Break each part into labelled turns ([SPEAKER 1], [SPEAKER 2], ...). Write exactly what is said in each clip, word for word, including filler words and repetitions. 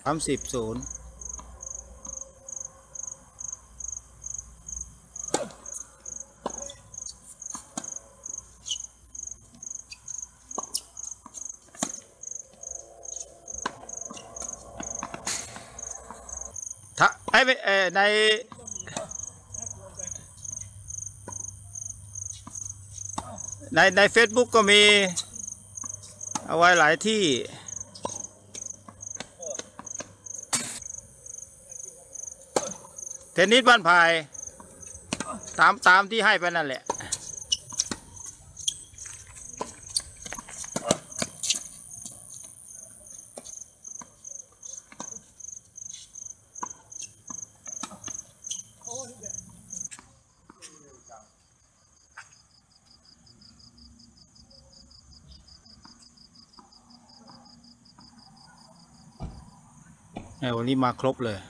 [SPEAKER 1] ามสิบศูนย์ถ้าไอ้ในในในเฟซบุ๊กก็มีเอาไว้หลายที่เทนนิสบ้านพายตามตามที่ให้ไปนั่นแหละวันนี้มาครบเลย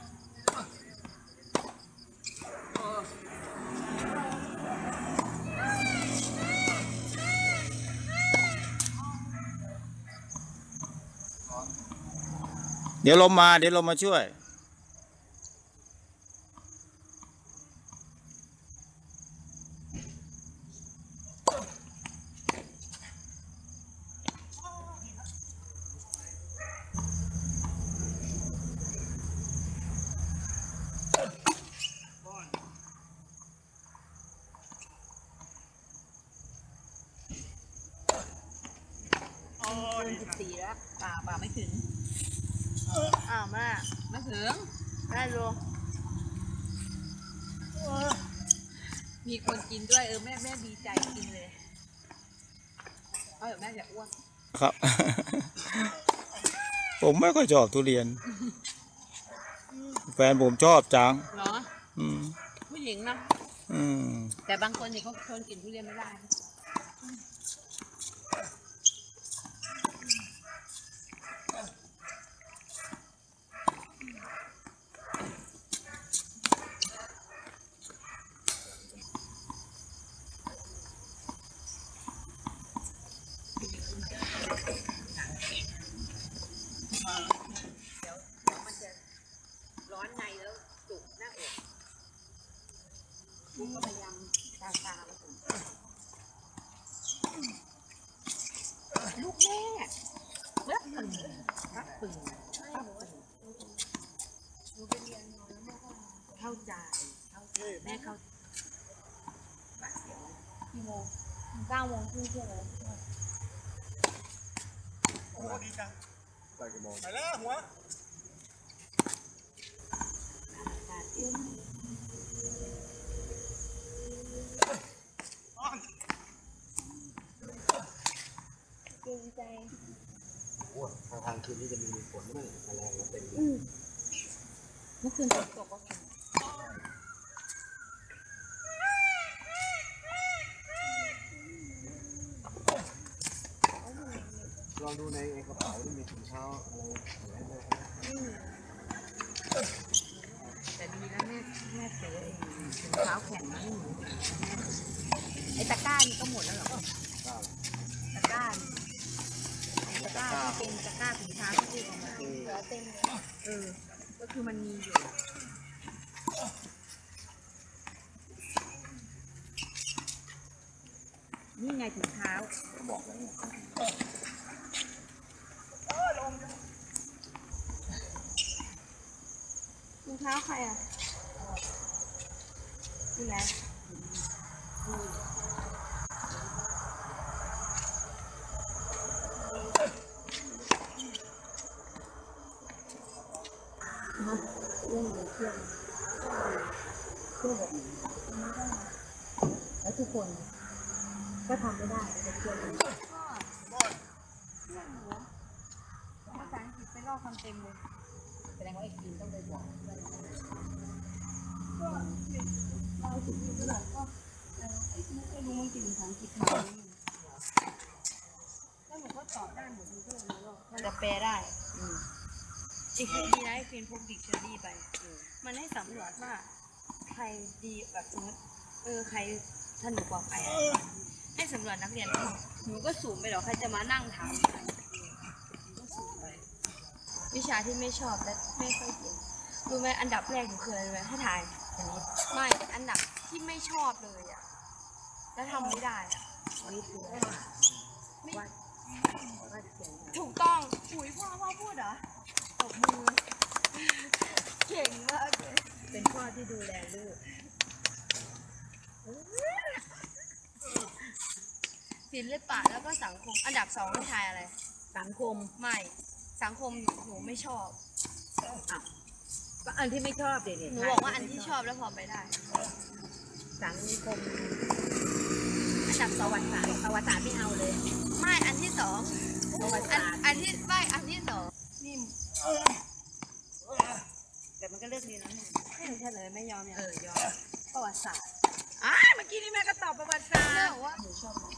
[SPEAKER 1] เดี๋ยวลมมาเดี๋ยวลมมาช่วย
[SPEAKER 2] สิบสี่แล้วป่าป่าไม่ถึงอ้าวแม่ไม่ถึงแม่ดูมีคนกินด้วยเออแม่แม่ดีใจกินเลยเอาเดี๋ยวแม่จะอ้วน
[SPEAKER 1] ครับ ผมไม่ค่อยชอบทุเรียนแฟนผมชอบจัง
[SPEAKER 2] เหรออืมผู้หญิงนะอืมแต่บางคนเนี่ยเขาทนกินทุเรียนไม่ได้ก็พยายามตาตาลูกแม่รักปืนรักปืนรักปืนเข้าใจเข้าใจแม่เข้ากี่โมงเก้าโมงครึ่งใช่ไหมโอ้ดีจังไปกี่โมงไปแล้วหัวใจโอ้ทางทางคืนนี้จะมีฝนไหมอะไรมาเต็มเมื่อคืนฝนตกก็ฝนลองดูในกระเป๋าที่มีถุงเท้าอะไรแต่ดีนะแม่แม่ซื้อถุงเท้าแข็งนะไอ้ตะกร้านี่ก็หมดแล้วหรอตะกร้าตะกร้าเป็นตะกร้าถุงเท้าที่ซื้อออกมาเหลือเต็มเลยเออก็คือมันมีอยู่นี่ไงถุงเท้าบอกแล้วถุงเท้าใครอ่ะนี่แหละเรื่องเชื่อเชื่อแบบนี้แล้วทุกคนก็ทำไม่ได้แต่เชื่อเลยก็ภาษาอังกฤษไปลอกคำเต็มเลยแสดงว่าไอ้กินต้องไปบอกก็เราถึงที่หลังก็ไอ้ไม่รู้มันกินภาษาอังกฤษทำแล้วหนูก็ตอบได้หมดมันก็เลยรู้มันจะแปลได้อีกทีนี้นะเพียนพกดิกชันนารีไปมันให้สำรวจว่าใครดีแบบสมมติเออใครสนุกกว่าใครให้สำรวจนักเรียนหนูก็สูงไปหรอใครจะมานั่งถามก็สูงไปวิ
[SPEAKER 3] วิชาที่ไม่ชอบและไม่ค่อยเก่งรู้ไหมอันดับแรกหนูคืออะไรรู้ไหมให้ถ่ายอันนี้ไม่อันดับที่ไม่ชอบเลยอะแล้วทำไม่ได้อะ
[SPEAKER 2] นี่คือว่าว่าเขียน
[SPEAKER 3] ถูกต้องอุ้ยพ่อพ่อพูดเหรอตบมือเก่งมากเลย
[SPEAKER 2] เป็นพ่อที่ดูแลลูก
[SPEAKER 3] ศิลปะแล้วก็สังคมอันดับสองให้ทายอะไร
[SPEAKER 2] สังคม
[SPEAKER 3] ไม่สังคมหนูหนูไม่ชอบ
[SPEAKER 2] อ่ะก็อันที่ไม่ชอบเด็ก
[SPEAKER 3] หนูบอกว่าอันที่ชอบแล้วพอไปได้
[SPEAKER 2] สังคม
[SPEAKER 3] อันดับส
[SPEAKER 2] ป
[SPEAKER 3] อง
[SPEAKER 2] ระวัติศาสตร์ประวัติศาสตร์ไม่เอาเลย
[SPEAKER 3] ไม่อันที่สอง
[SPEAKER 2] ประวัติ
[SPEAKER 3] อัน
[SPEAKER 2] ศาสตร์
[SPEAKER 3] อันที่ไม่อันที่สองนี่
[SPEAKER 2] แต่มันก็เลือกเรียนแล้วนี่
[SPEAKER 3] ให้หนูเฉลยไม่ยอมเนี่ย
[SPEAKER 2] เออยอม
[SPEAKER 3] ประวัติศาสตร์
[SPEAKER 2] อ่าเมื่อกี้นี่แม่ก็ตอบประวัติศาสต
[SPEAKER 3] แม่
[SPEAKER 2] ร์
[SPEAKER 3] บอกว่าหนูชอบไหม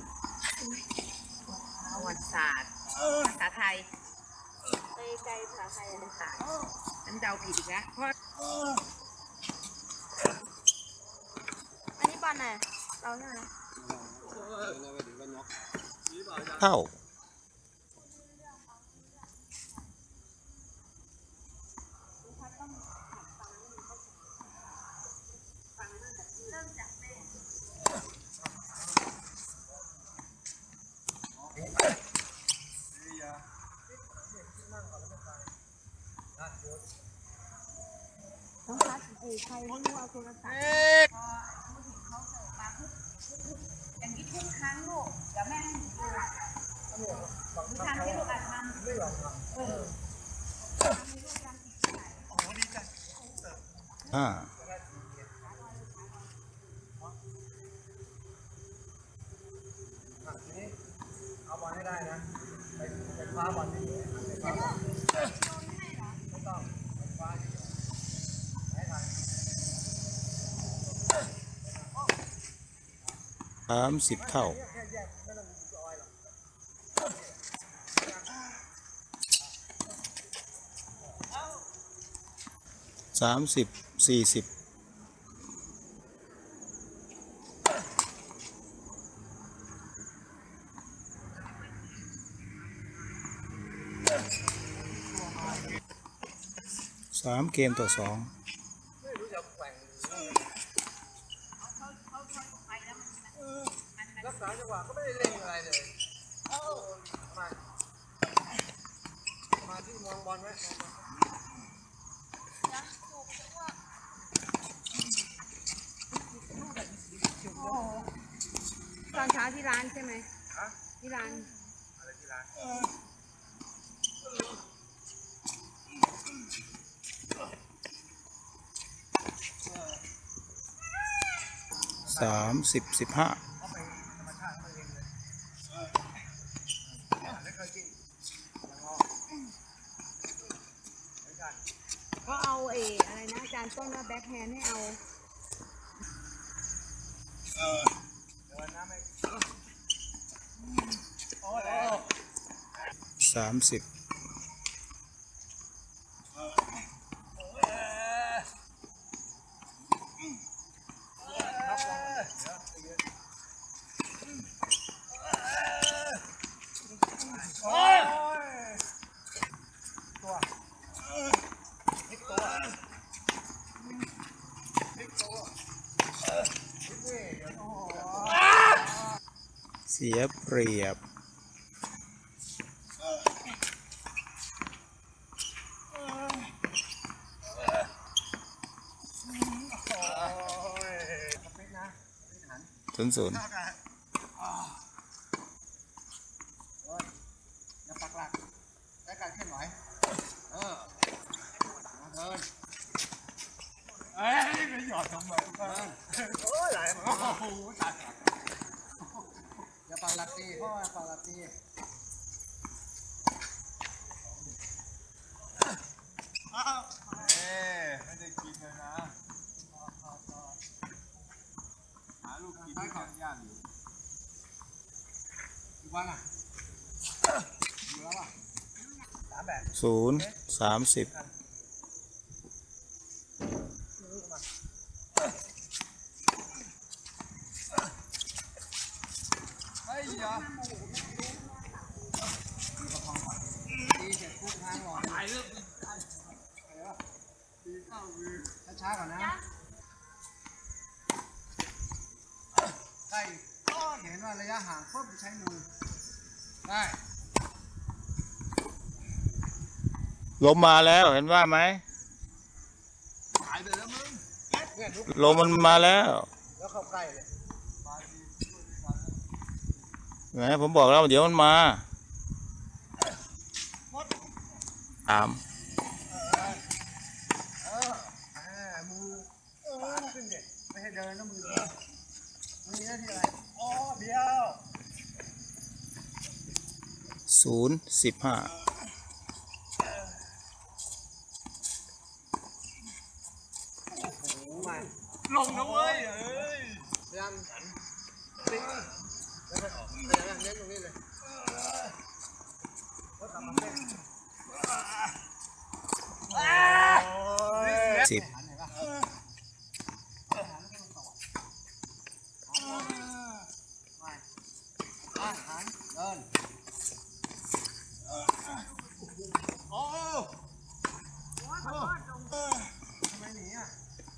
[SPEAKER 2] ประวัติศาสตร์ภาษาไทย
[SPEAKER 3] ไปไกลภาษาไทย
[SPEAKER 2] ภาษาไทยฉันเดาผิดอีกแล้วเพราะ
[SPEAKER 3] อันนี้ปอนไหนเราเนี่ยนะ
[SPEAKER 1] เท่า
[SPEAKER 3] น้องพัดเอ้ยใครไม่รู้เอาโทรศัพท์
[SPEAKER 2] อย่างนี้ทุกครั้งลูกเดี๋ยวแม่ให้หนูดูทุกครั้งที่ลูกอ่านทำไม่ยอมทำเออ
[SPEAKER 1] ห้า
[SPEAKER 4] เอาบอลให้ได้นะไปไปคว้าบอลที่นี่ไปคว้าบอลไม่ต้องไปคว้าที่ให้ทัน
[SPEAKER 1] สามสิบเท่า
[SPEAKER 4] แค่แยกไม่ต้องจอยหรอก
[SPEAKER 1] สามสิบสี่สิบสามเกมต่อสอง
[SPEAKER 4] ไม่รู้จะแกว่งรักษาจังหวะก็ไม่ได้เล่นอะไรเลยมามาที่มองบอลไว้มองบอล
[SPEAKER 3] ตอนเช้าที่ร้านใช่ไหม
[SPEAKER 4] ฮะ
[SPEAKER 3] ที่ร้าน
[SPEAKER 4] อะไรที่ร้าน
[SPEAKER 1] สามสิบสิบห้า
[SPEAKER 4] เขาไปธรรมชาติเขาไปเองเลยไม่เคยกินอย่างงอไม่ได้
[SPEAKER 3] ก็เอาเออะไรนะอาจารย์ต้นว่าแบ็คแฮนด์ให้เอา
[SPEAKER 4] เดินนะไม่โอ้ย
[SPEAKER 1] สามสิบ
[SPEAKER 4] โอ้ยตัวพลิกตัวพลิกตัวพลิกนี่เดี๋ยวโอ้โห
[SPEAKER 1] เสียเปรียบ ศูนย์ศูนย์
[SPEAKER 4] อย่าปักหลักใช้การเคลื่อนไหวเออมาเดินเอ้ยไม่หยอดทำไมเดินโอ้ยไหลมาโอ้โหตายอย่าปักหลักตีเพราะว่าปักหลักตีเอ๊ไม่ได้กินเลยนะหาลูกกินที่ย่างอยู่อีกวันอ่ะอยู่แล้วอ่ะสามแบบ
[SPEAKER 1] ศูนย์สามสิบ
[SPEAKER 4] เฮ้ยอย่าตีเสร็จทุกทางหล่อถ่ายเรื่องตีเข้ามือช้าๆก่อนนะใช่ก็เห็นว่าระยะห่างปุ๊บใช้มือได้
[SPEAKER 1] ลมมาแล้วเห็นว่าไหม
[SPEAKER 4] ถ่ายไปแล้วมึงเนี่ยทุก
[SPEAKER 1] ลมมันมาแล้ว
[SPEAKER 4] แล้วเข้าใกล้เลย
[SPEAKER 1] แหมผมบอกแล้วเดี๋ยวมันมาตาม
[SPEAKER 4] เออเออมือเออขึ้นเด็กไม่ให้เดินนะมือมือนี่ที่อะไรอ๋อเดียว
[SPEAKER 1] ศูนย์สิบห้า
[SPEAKER 4] ลงนะเว้ยเอ้ยพยายามหันตีแล้วไม่ออกพยายามเน้นตรงนี้เลยแล้วกลับมาเล่น
[SPEAKER 1] สิบ
[SPEAKER 4] หันเห็นปะหันไม่ต้องต่อหันหันเดินโอ้ทำไมหนีอ่ะ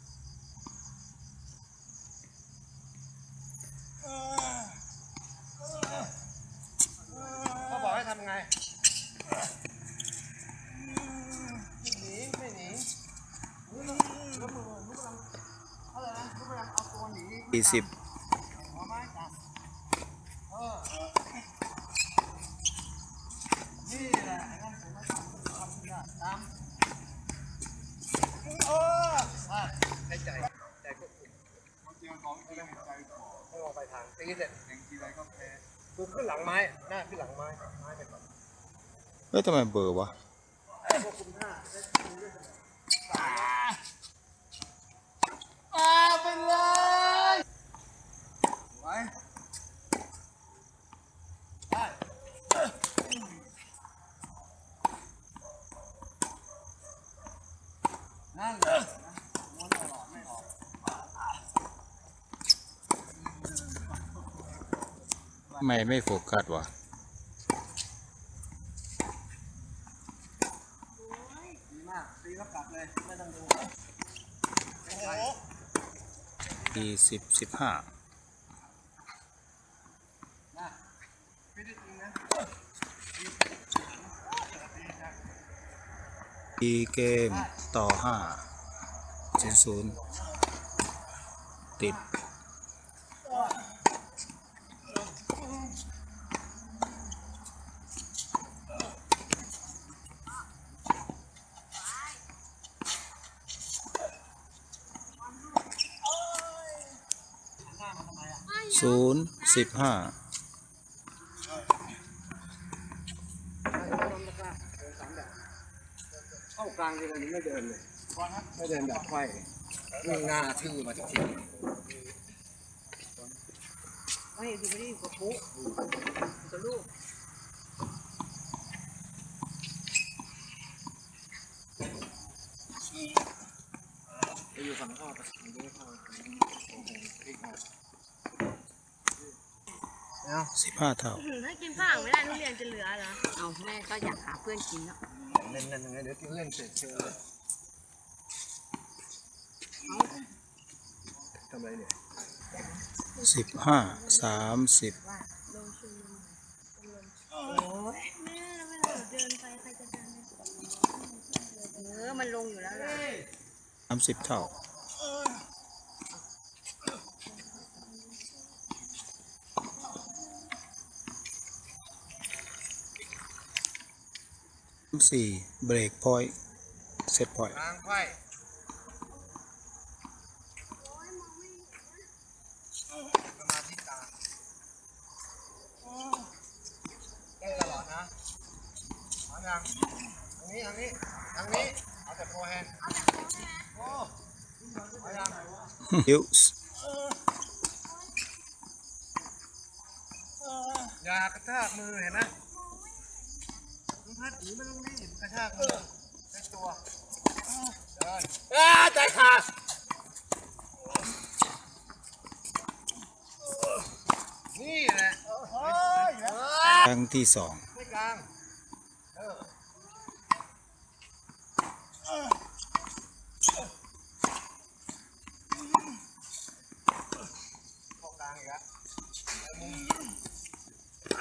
[SPEAKER 4] เขาบอกให้ทำไงหนีไม่หนีลูกลูกมือลูกกำลังอะไรนะลูกกำลังเอาตัวหนี
[SPEAKER 1] สี่สิบ
[SPEAKER 4] หัวไม้จับเออนี่แหละไอ้นั่นผมไม่ทำทำได้ตามเออให้ใจใจควบคุมเตรียมของจะได้หายใจต่อไม่มองไปทางตีเสร็จแข่งทีไรก็แพ้คือขึ้นหลังไม้หน้าขึ้นหลังไม้ไม้ไปก่อน
[SPEAKER 1] เฮ้ยทำไมเบอร์วะ
[SPEAKER 4] ควบคุมท่าอาไปเลยไว้ได้นั่นเลยม้วนตลอดไม่ออก
[SPEAKER 1] ไม่ไม่โฟกัสวะ
[SPEAKER 4] ดีมากตีแล้วกลับเลยไม่ต้องดู
[SPEAKER 1] สี่สิบสิบห้า
[SPEAKER 4] นะไม่ได้จริงนะ
[SPEAKER 1] อีเกมต่อห้าศูนย์ศูนย์ติดศูนย์สิบห้า
[SPEAKER 4] เข้ากลางเลยไม่เดินเลยไม่เดินแบบไขว้วิ่งหน้าทื่อมาทุกที
[SPEAKER 2] ไม่อยู่ไม่ได้อยู่กับปุ๊กับลูก
[SPEAKER 4] ไปอยู่ฝั่งพ่อไปฝั่งนี้พ่อโอ้โหพลิกเอา
[SPEAKER 1] สิบห้าเท่า
[SPEAKER 3] ถ้ากินฝรั่งไม่ได้ทุเรียนจะเหลือเหรอ
[SPEAKER 2] เอาแม่ก็อยากหาเพื่อนกินแล้ว
[SPEAKER 4] เล่นเล่นยังไงเดี๋ยวกินเล่นเสร็จเชิญเลยทำอะไรเนี่ย
[SPEAKER 1] สิบห้าสามสิบ
[SPEAKER 3] ลงชุมนุมโอ้ยแม่แล้วเวลาเดินไปใครจะเดินไป
[SPEAKER 2] เออมันลงอยู่แล้วแหละ
[SPEAKER 1] สามสิบเท่าสี่เบรกพอยต์เซตพอยต์
[SPEAKER 4] กลางไขว้สมาธิกลางเล่นตลอดนะเอาอย่างทางนี้ทางนี้ทางนี้เอาแต่โฟร์แฮนด์โอ้เอาอย่าง
[SPEAKER 1] ฮิวส์
[SPEAKER 4] อย่ากระชากมือเห็นไหมมึงพัดหนีไม่ต้องรีบกระชากมือใช้ตัวเดินอ้าใจขาดนี่แหละ
[SPEAKER 1] ครั้งที่สอง
[SPEAKER 4] ไม่กลางเออ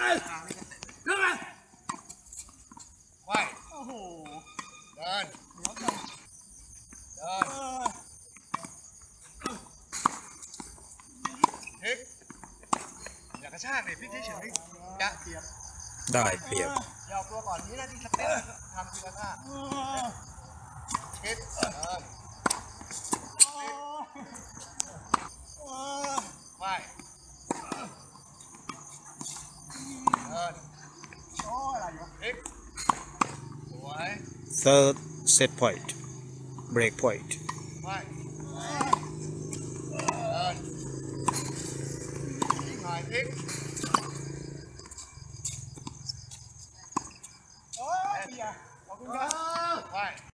[SPEAKER 4] ไหวโอ้โหเดินเดินพลิกอย่ากระชากเลยพลิกเฉยๆจะเสียบ
[SPEAKER 1] ได้เปรียบ
[SPEAKER 4] อย่าเอาตัวก่อนนี้นะที่สเต็ปทำทีละท่าพลิกเดินไหวเดินโอ้อะไรอยู่พลิกสวย
[SPEAKER 1] third set point break point
[SPEAKER 4] ไหวเดินอีกหน่อยพลิกโอ้ยอย่าขอบคุณครับไหว